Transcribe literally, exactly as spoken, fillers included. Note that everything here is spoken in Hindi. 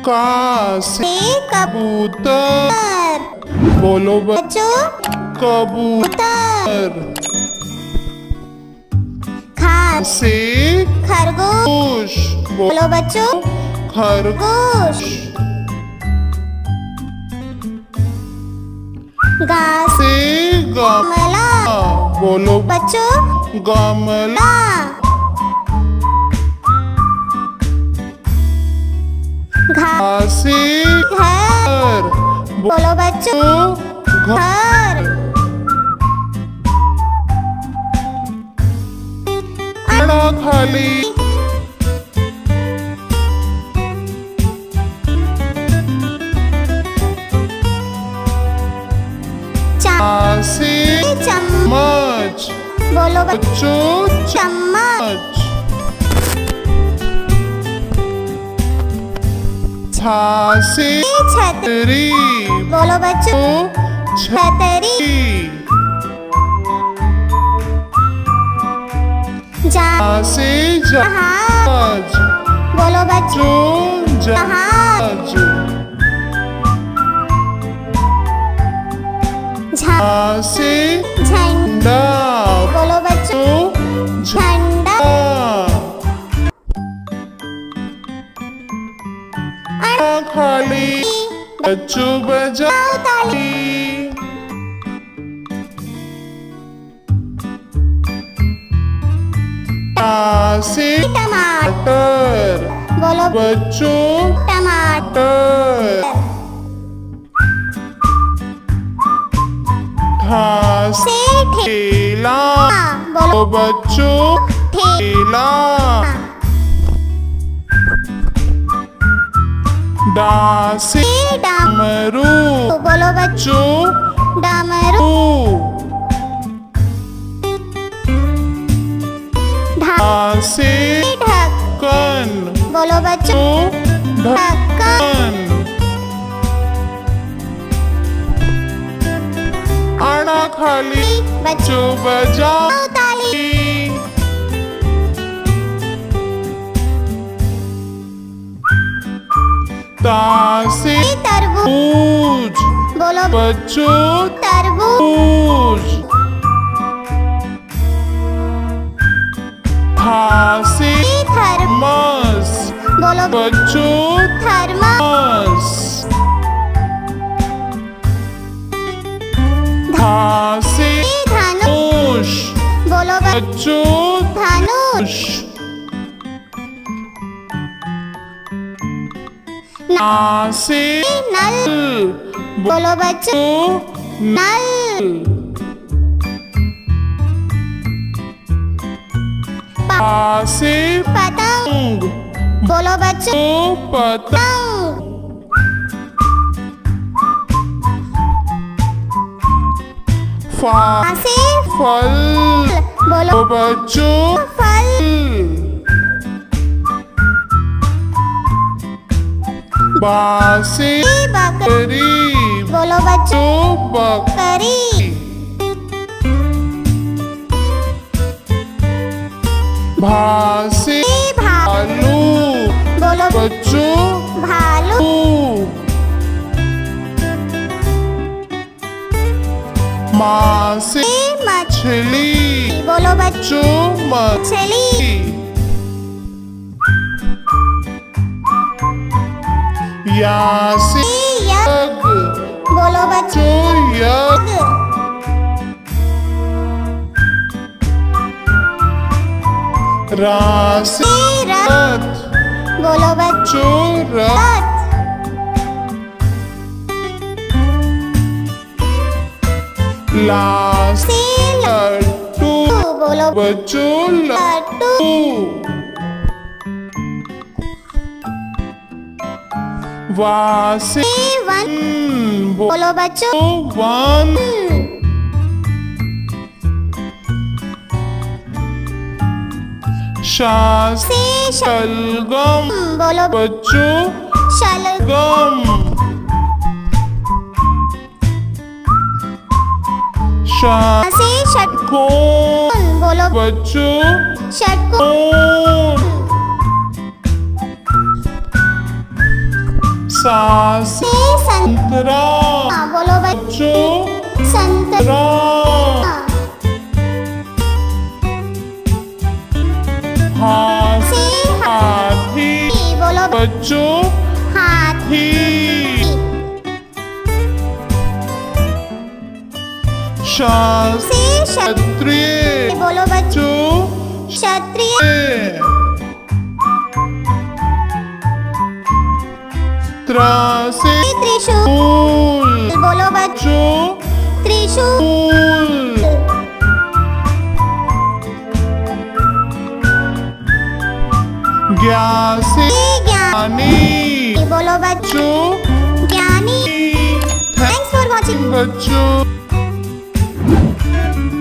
का से कबूतर। बोलो बच्चों कबूतर। खा से खरगोश। बोलो बच्चों खरगोश। गा से गमला। बोलो बच्चों गमला। घा से घर। बोलो बच्चों घर। अड़ा खाली। से चम्मच। बोलो बच्चों चम्मच। छा से छतरी। बोलो बच्चों छतरी। जा से जहाज। बोलो बच्चों जहाज। झा से झंडा। बोलो बच्चों झंडा। अड़ा खाली। बच्चों बजाओ ताली। टा से टमाटर। बोलो बच्चों टमाटर। ठा से ठेला। बोलो बच्चों ठेला। डा से डमरू। बोलो बच्चों डमरू। ढा से ढक्कन। बोलो बच्चों ढक्कन। अड़ा खाली। बच्चों बजाओ ताली। ता से तरबूज। बोलो बच्चों तरबूज। था से थर्मस। बोलो बच्चों थर्मस। धा से धनुष। बोलो बच्चों धनुष। ना से नल। बोलो बच्चों नल। पा से पतंग। बोलो बच्चों पतंग। फा से फल। बोलो बच्चों फल। बा से बकरी। बोलो बच्चों बकरी। भा से भालू। बोलो बच्चों भालू। माँ से मछली। बोलो बच्चों मछली। या से यज्ञ। बोलो बच्चों यज्ञ। रा से रथ। बोलो बच्चों रथ। ला से लड्डू। बोलो बच्चों लड्डू। वा से वन। बो- बोलो बच्चों वन। शा से शलगम। बोलो बच्चों शलगम। शा से षटकोण। बोलो बच्चों षटकोण। कोण। सा से संतरा। हाँ बोलो बच्चों। बच्चों संतरा। हा से हाथी। बोलो बच्चों हाथी। शा से क्षत्रिय। बोलो बच्चों क्षत्रिय। त्रा से त्रिशूल। बोलो बच्चों त्रिशूल। ज्ञा से ज्ञानी। बोलो बच्चों ज्ञानी। थैंक्स फॉर वॉचिंग बच्चों।